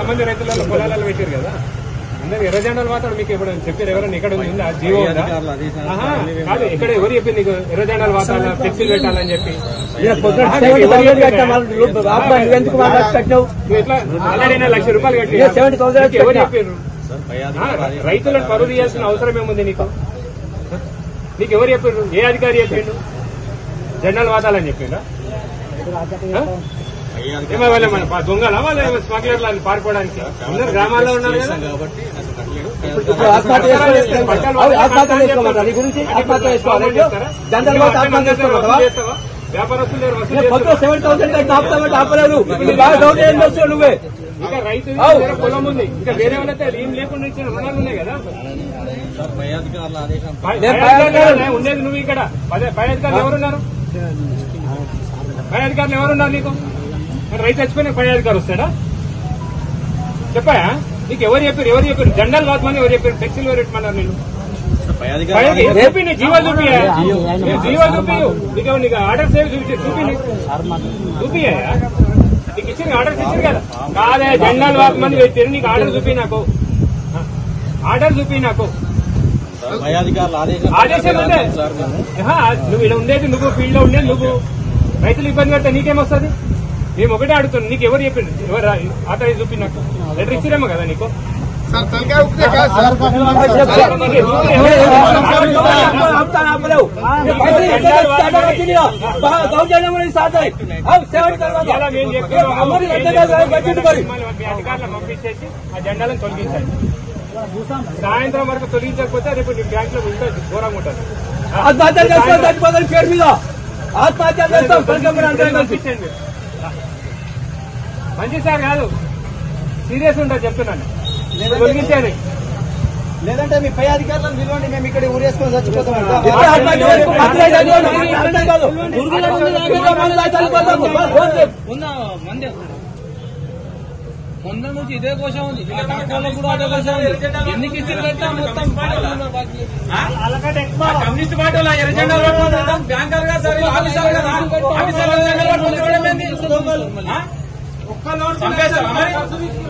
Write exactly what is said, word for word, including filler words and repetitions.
మంది రైతులలో పొలాలలో పెట్టారు కదా, అందరు ఎర్ర జెండాలు మాత్రం మీకు ఎప్పుడు చెప్పారు ఎవరైనా ఇక్కడ ఉంది ఆ జీవో ఉందా? కాదు, ఇక్కడ ఎవరు చెప్పి నీకు ఎర్ర జెండాలు వాతాల ఫ్లెక్సీలు పెట్టాలని చెప్పి ఆల్రెడీ లక్ష రూపాయలు కట్టి ఎవరు చెప్పారు? రైతులను పరువు తీయాల్సిన అవసరం ఏముంది నీకు? నీకు ఎవరు చెప్పారు? ఏ అధికారి చెప్పిండు జెండాలు వాతాలని చెప్పిండా? ఏమో వాళ్ళ మన దొంగల వాళ్ళ స్మగ్లర్లు అని పారిపోవడానికి అందరు గ్రామాల్లో ఉన్నారు కదా. వ్యాపారస్తులు నువ్వే ఇంకా రైతు పొలం ఉంది, ఇంకా వేరే వాళ్ళైతే ఏం లేకుండా ఇచ్చిన రుణాలు ఉన్నాయి కదా. ఉండేది నువ్వు ఇక్కడ. పై అధికారులు ఎవరున్నారు? పై అధికారులు ఎవరున్నారు నీకు? రైతు చచ్చిపోయిన పై అధికారులు వస్తాడా? చెప్పాయా? నీకు ఎవరు చెప్పారు? ఎవరు చెప్పారు? జెండాలు వాతమని ఎవరు చెప్పారు? ఫ్లెక్సీలు ఎవరు పెట్టమన్నారు? నేను చూపి నీ జీవో చూపియా, జీవో చూపి నీకు నీకు ఆర్డర్స్ ఏవి చూపి చూపి చూపియా నీకు ఇచ్చింది ఆర్డర్స్ ఇచ్చింది కదా. కాదే జెండాలు వాతమని పెట్టారు, నీకు ఆర్డర్ చూపి నాకు, ఆర్డర్ చూపి నాకు. ఆదేశం ఉండే నువ్వు ఇలా ఉండేది, నువ్వు ఫీల్డ్ లో ఉండేది నువ్వు. రైతులు ఇబ్బంది పడితే నీకేమొస్తుంది? మేము ఒకటే అడుగుతున్నాం, నీకు ఎవరు చెప్పిండు? ఎవరు ఆటో చూపి నాకు లెటర్ ఇచ్చిరేమో కదా నీకు. అధికారులను పంపించేసి ఆ జెండాలను తొలగించాలి. సాయంత్రం వరకు తొలగించకపోతే రేపు నీ బ్యాంక్ లో ఇంకా ఘోరంగా ఉంటుంది. మంచి సార్ కాదు, సీరియస్ ఉంటుంది చెప్తున్నాను. తొలగించాలి, లేదంటే మీ పై అధికారులను పిలవండి, మేము ఇక్కడ ఊరేసుకొని చచ్చిపోతాం. మొన్న నుంచి ఇదే కోసం ఉంది, కూడా అదే కోసం ఉంది. ఎన్ని కిస్తీలు మొత్తం కమ్యూనిస్ట్ పార్టీ బ్యాంకర్